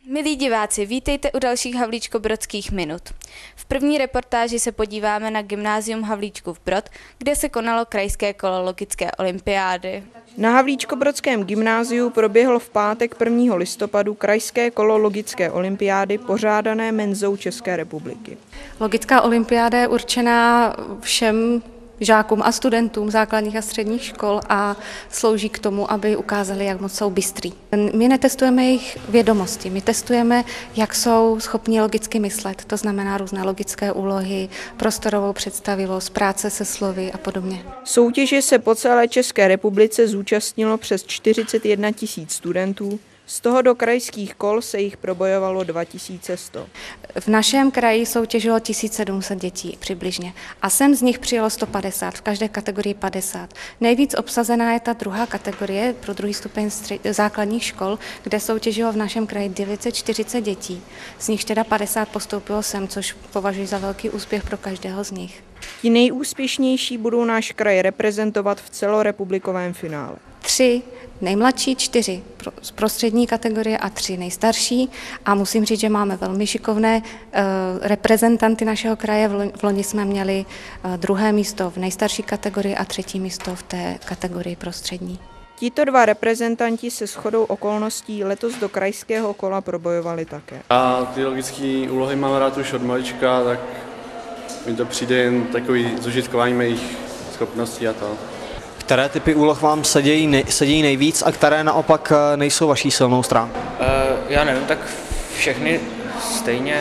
Milí diváci, vítejte u dalších Havlíčkobrodských minut. V první reportáži se podíváme na Gymnázium Havlíčkův Brod, kde se konalo krajské kolo logické olympiády. Na Havlíčkobrodském gymnáziu proběhlo v pátek 1. listopadu krajské kolo logické olympiády pořádané Menzou České republiky. Logická olympiáda je určená všem žákům a studentům základních a středních škol a slouží k tomu, aby ukázali, jak moc jsou bystrý. My netestujeme jejich vědomosti, my testujeme, jak jsou schopni logicky myslet, to znamená různé logické úlohy, prostorovou představivost, práce se slovy a podobně. Soutěže se po celé České republice zúčastnilo přes 41 000 studentů, z toho do krajských kol se jich probojovalo 2100. V našem kraji soutěžilo 1700 dětí přibližně a sem z nich přijelo 150, v každé kategorii 50. Nejvíc obsazená je ta druhá kategorie pro druhý stupeň základních škol, kde soutěžilo v našem kraji 940 dětí. Z nich teda 50 postoupilo sem, což považuji za velký úspěch pro každého z nich. Ti nejúspěšnější budou náš kraj reprezentovat v celorepublikovém finále. 3 nejmladší, 4 z prostřední kategorie a 3 nejstarší. A musím říct, že máme velmi šikovné reprezentanty našeho kraje. V loni jsme měli 2. místo v nejstarší kategorii a 3. místo v té kategorii prostřední. Tito 2 reprezentanti se shodou okolností letos do krajského kola probojovali také. A ty logické úlohy mám rád už od malička, tak mi to přijde jen takový zužitkování mých schopností a to. Které typy úloh vám sedí nejvíc a které naopak nejsou vaší silnou stránkou? Já nevím, tak všechny stejně,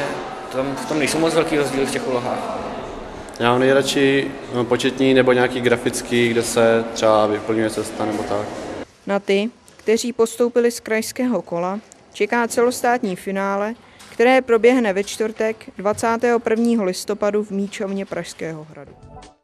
v tom nejsou moc velký rozdíly v těch úlohách. Já mám nejradši početní nebo nějaký grafický, kde se třeba vyplňuje cesta nebo tak. Na ty, kteří postoupili z krajského kola, čeká celostátní finále, které proběhne ve čtvrtek 21. listopadu v míčovně Pražského hradu.